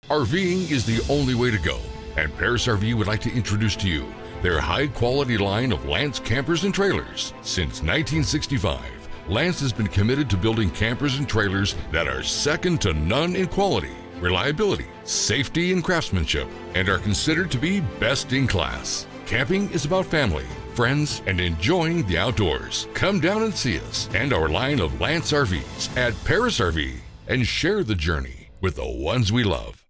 RVing is the only way to go, and Parris RV would like to introduce to you their high-quality line of Lance campers and trailers. Since 1965, Lance has been committed to building campers and trailers that are second to none in quality, reliability, safety, and craftsmanship, and are considered to be best in class. Camping is about family, friends, and enjoying the outdoors. Come down and see us and our line of Lance RVs at Parris RV and share the journey with the ones we love.